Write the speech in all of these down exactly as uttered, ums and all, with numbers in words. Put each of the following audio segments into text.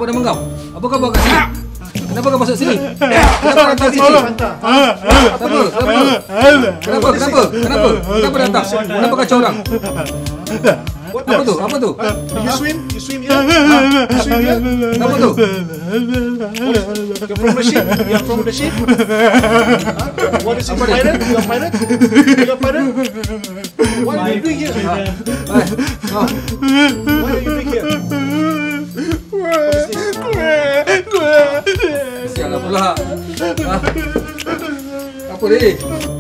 Siapa nama kau? Apa kau buat kat sini? Kenapa kau masuk sini? Kenapa datang sini? Kenapa? Kenapa? Kenapa? Kenapa? Kenapa datang? Kenapa kacau orang? Apa tu? Apa tu? You swim? You swim here? You swim here? Apa tu? You're from the ship? You're from the ship? What is it? Pirate? You're a pirate? You're a pirate? What are you doing here? What are you doing here? Sialah pula. Apa ni?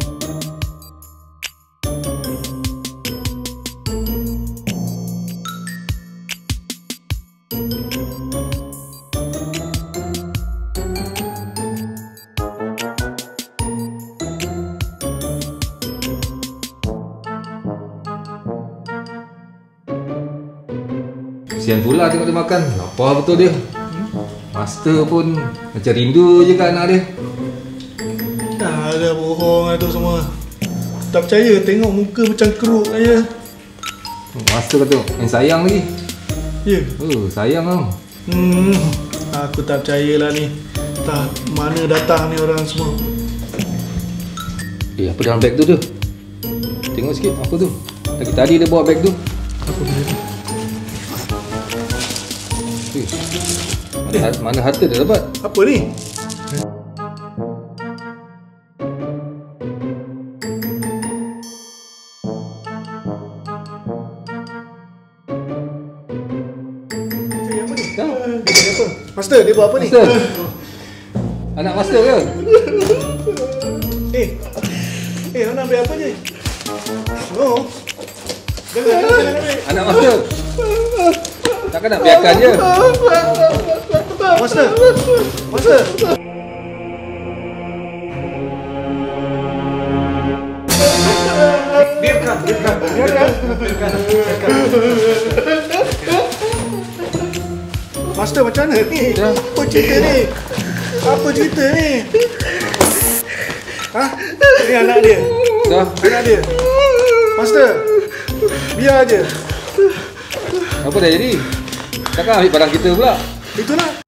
Kesian pula tengok dia makan. Lapar betul dia. Master pun macam rindu je kat anak dia. Dah ada bohong lah tu semua. Tak percaya tengok muka macam keruk aja. Master kata yang sayang lagi. Ya? Oh, sayang tau. Hmm, aku tak percayalah ni. Tak, mana datang ni orang semua. Eh, apa dalam beg tu tu? Tengok sikit, apa tu? Lagi tadi dia bawa beg tu. Apa benda tu? Eh, mana, mana harta dia dapat? Apa ni? Master, dia buat apa ni? Master. Anak master ke? Eh, eh, nak ambil apa ni? No. Jangan, jangan, jangan ambil. Anak master. Takkan nak biarkan je. Master, master. Biarkan, biarkan, biarkan, biarkan, biarkan. Master, macam mana ni? Apa cerita ni? Apa cerita ni? Ha? Ni anak dia. Dah. Anak dia. Master, biar aje. Apa dah jadi? Takkan ambil barang kita pula? Itulah.